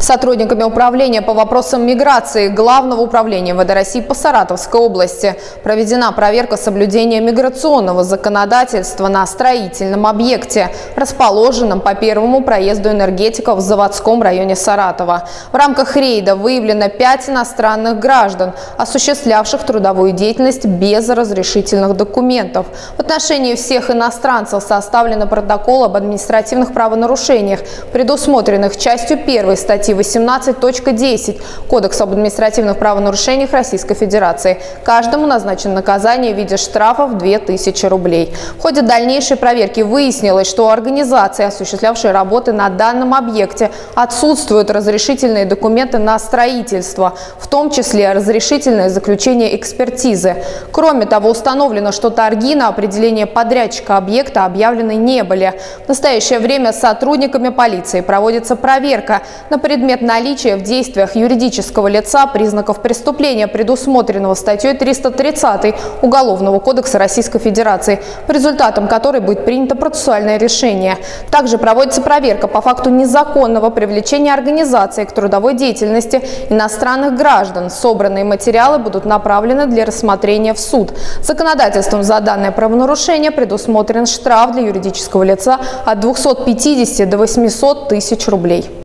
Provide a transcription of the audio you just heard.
Сотрудниками управления по вопросам миграции Главного управления МВД России по Саратовской области проведена проверка соблюдения миграционного законодательства на строительном объекте, расположенном по первому проезду энергетиков в Заводском районе Саратова. В рамках рейда выявлено 5 иностранных граждан, осуществлявших трудовую деятельность без разрешительных документов. В отношении всех иностранцев составлен протокол об административных правонарушениях, предусмотренных частью 1 статьи 18.10 Кодекса об административных правонарушениях Российской Федерации. Каждому назначено наказание в виде штрафов 2000 рублей. В ходе дальнейшей проверки выяснилось, что у организации, осуществлявшей работы на данном объекте, отсутствуют разрешительные документы на строительство, в том числе разрешительное заключение экспертизы. Кроме того, установлено, что торги на определение подрядчика объекта объявлены не были. В настоящее время сотрудниками полиции проводится проверка на предмет наличия в действиях юридического лица признаков преступления, предусмотренного статьей 330 Уголовного кодекса Российской Федерации, по результатам которой будет принято процессуальное решение. Также проводится проверка по факту незаконного привлечения организации к трудовой деятельности иностранных граждан. Собранные материалы будут направлены для рассмотрения в суд. Законодательством за данное правонарушение предусмотрен штраф для юридического лица от 250 до 800 тысяч рублей.